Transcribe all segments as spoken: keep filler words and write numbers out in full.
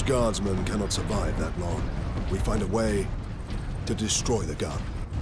guardsmen cannot survive that long. We find a way to destroy the gun.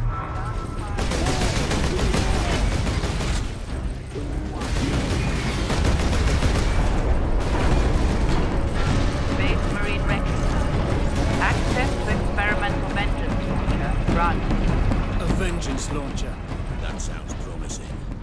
Base Marine Wreckage. Access to experimental vengeance launcher. Run. A vengeance launcher. That sounds promising.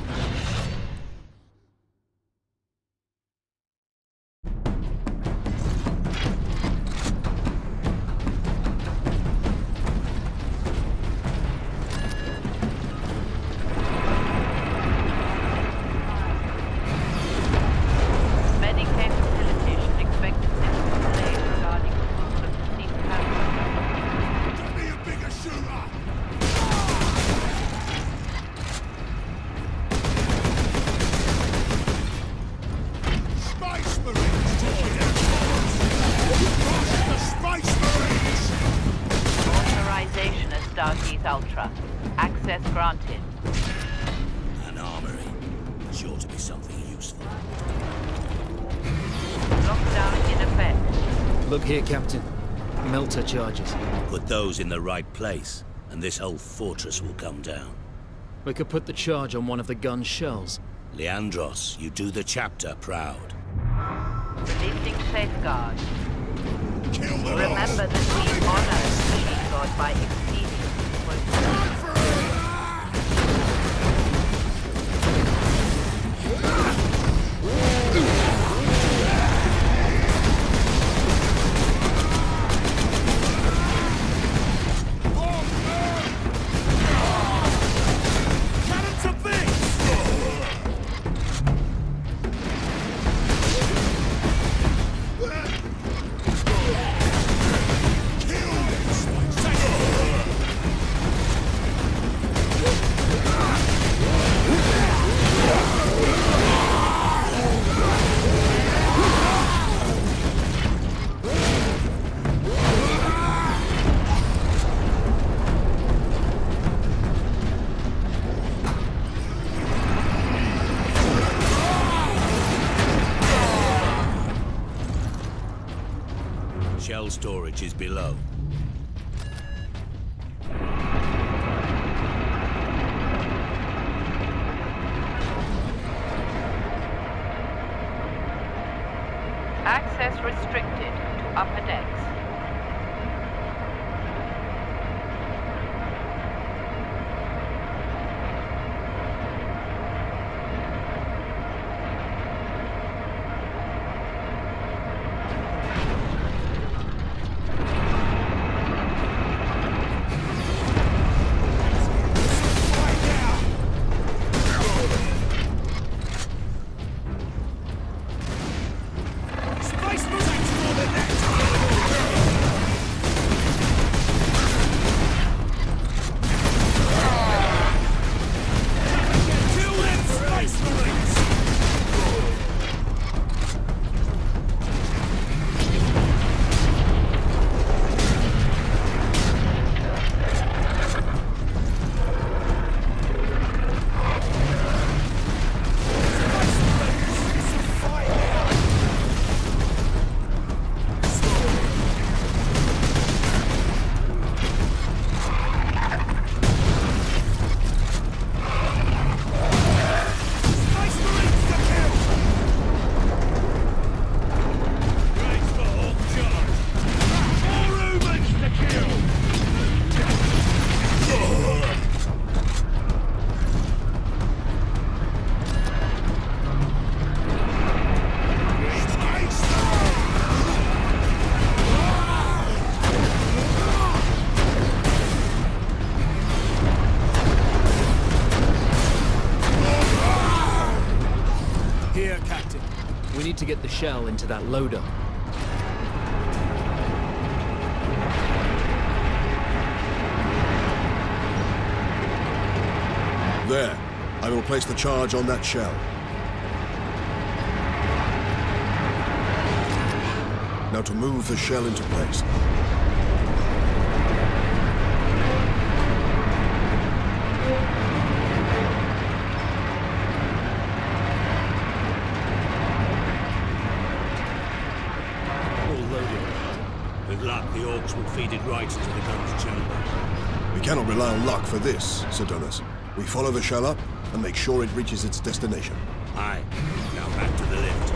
Ultra. Access granted. An armory. Sure to be something useful. Lockdown in effect. Look here, Captain. Melter charges. Put those in the right place, and this whole fortress will come down. We could put the charge on one of the gun's shells. Leandros, you do the chapter proud. Releasing safeguard. Kill them Remember that we honor the machine god by exceeding. Shell storage is below. Access restricted to upper decks. We need to get the shell into that loader. There. I will place the charge on that shell. Now to move the shell into place. All loaded. detracts will feed it right into the gun's chamber. We cannot rely on luck for this, Sidonus. We follow the shell up and make sure it reaches its destination. Aye. Now back to the lift.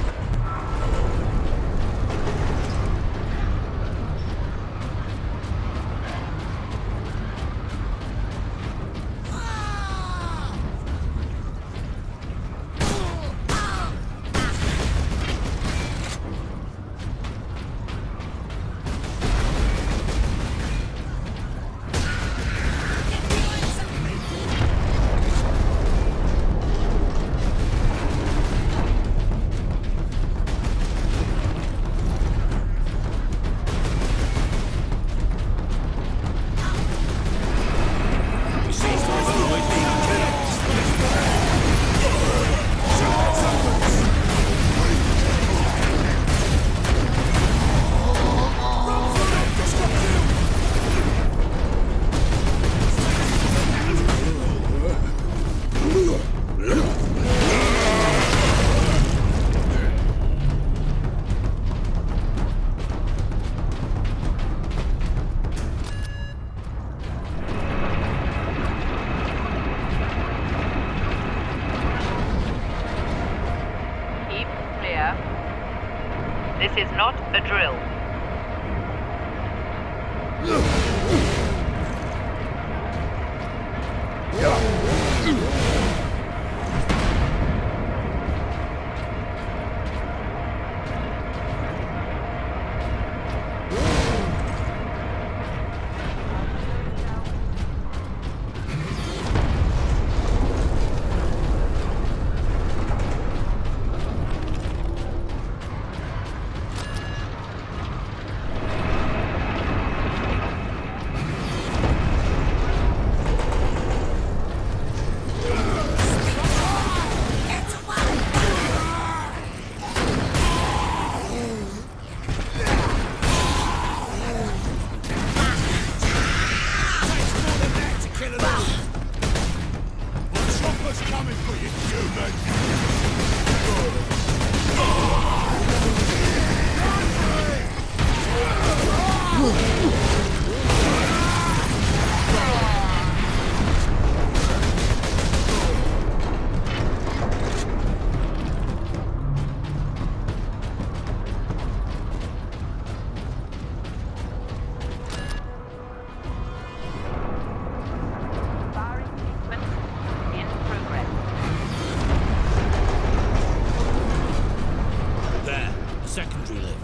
This is not a drill. Secondary lift.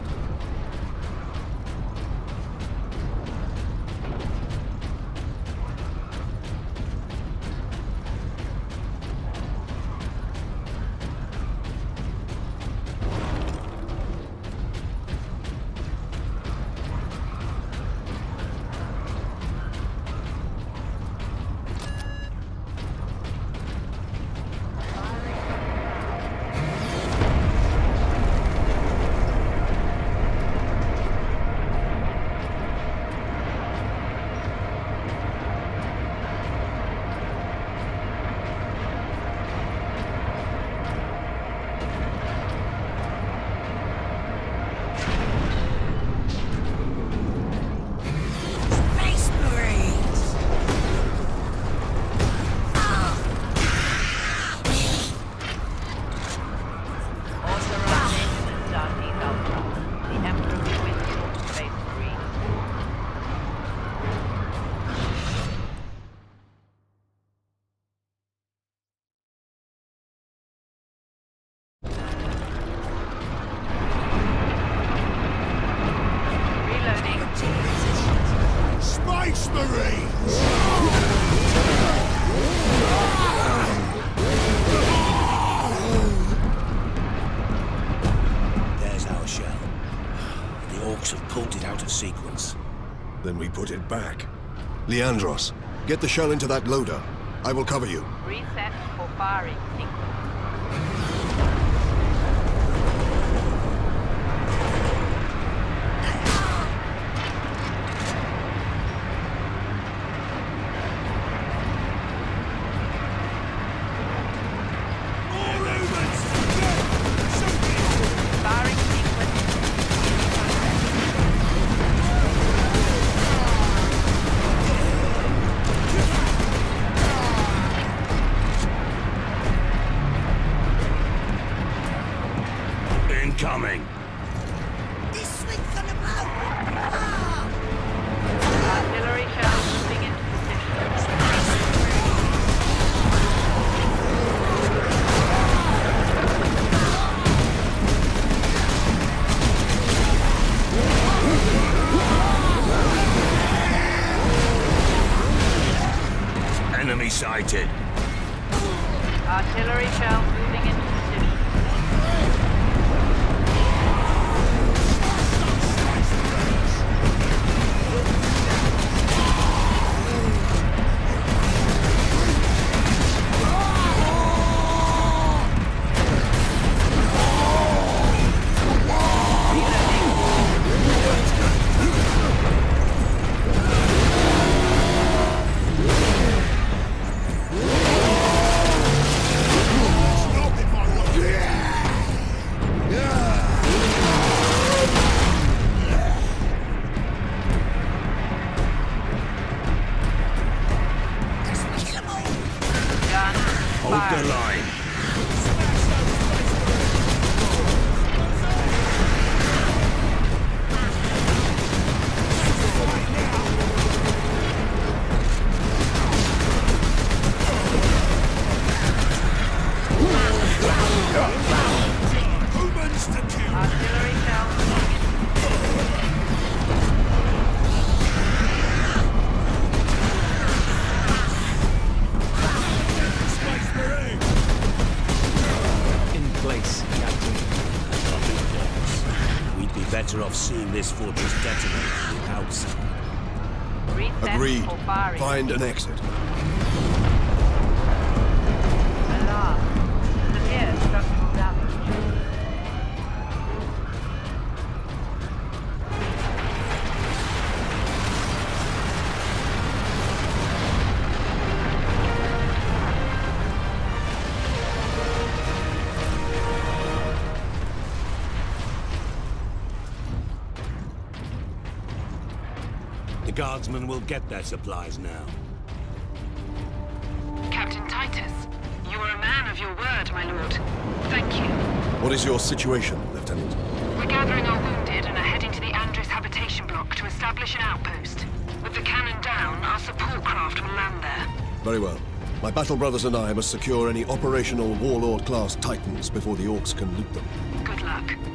Have pulled it out of sequence. Then we put it back. Leandros, get the shell into that loader. I will cover you. Reset for firing sequence. Got incoming! This swing's gonna blow! Ah! Artillery shells moving into position. Enemy sighted. Artillery shells moving into position. Hold the line. Artillery shells moving In place, Captain. We'd be better off seeing this fortress detonate without some. into reset Agreed. or firing. Find an exit. Alarm. Severe structural damage. The guardsmen will get their supplies now. Captain Titus, you are a man of your word, my lord. Thank you. What is your situation, Lieutenant? We're gathering our wounded and are heading to the Andres habitation block to establish an outpost. With the cannon down, our support craft will land there. Very well. My battle brothers and I must secure any operational Warlord-class Titans before the Orcs can loot them. Good luck.